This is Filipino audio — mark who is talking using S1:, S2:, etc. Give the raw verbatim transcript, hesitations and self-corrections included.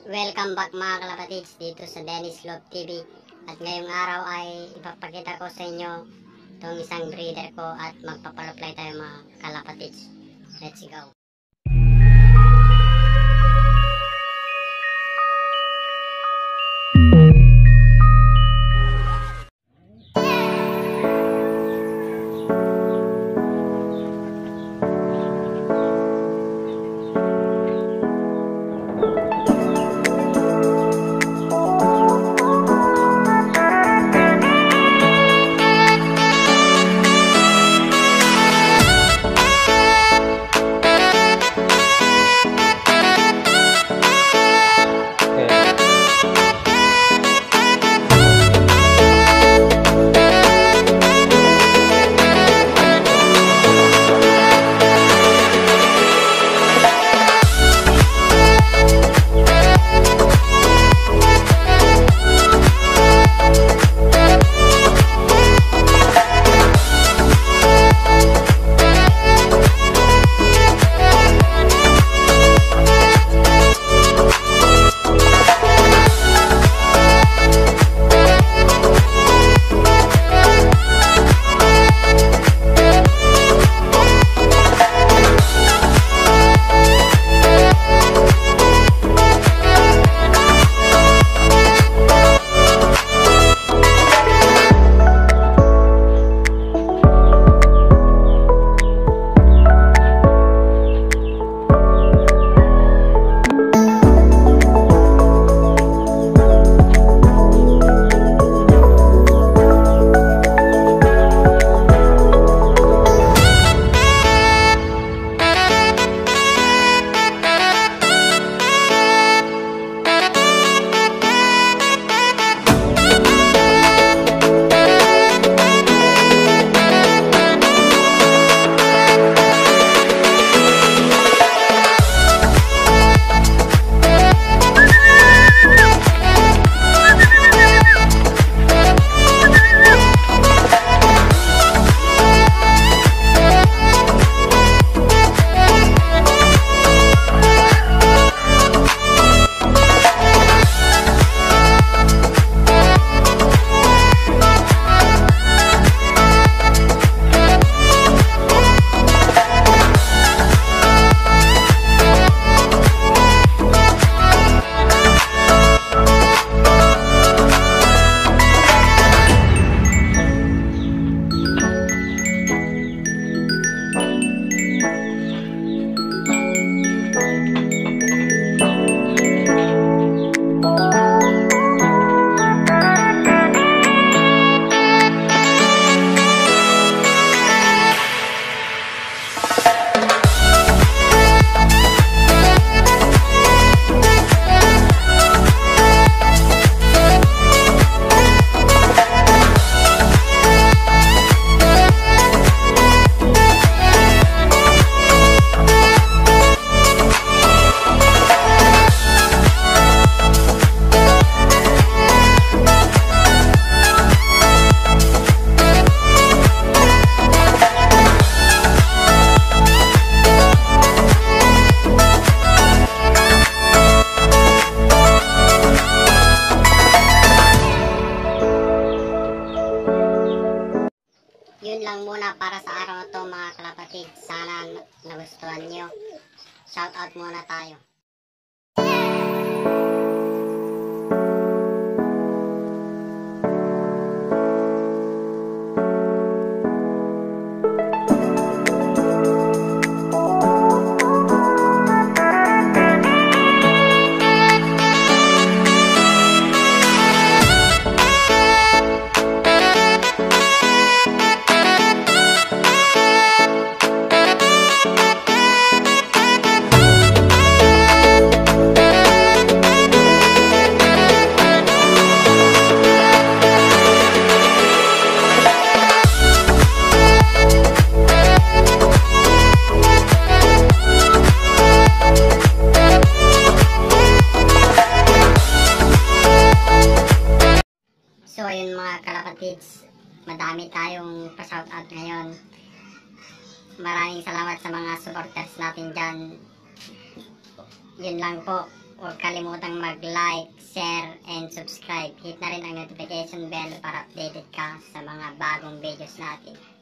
S1: Welcome back mga kalapatids dito sa Dennis Love T V. At ngayong araw ay ipapakita ko sa inyo itong isang breeder ko at magpapalaply tayo mga kalapatids. Let's go! Yun lang muna para sa araw na to mga kalapatid. Sana nagustuhan nyo. Shout out muna tayo. So ayun mga kalapatids, madami tayong pa-shoutout ngayon. Maraming salamat sa mga supporters natin dyan. Yun lang po. huwag kalimutang mag-like, share, and subscribe. Hit na rin ang notification bell para updated ka sa mga bagong videos natin.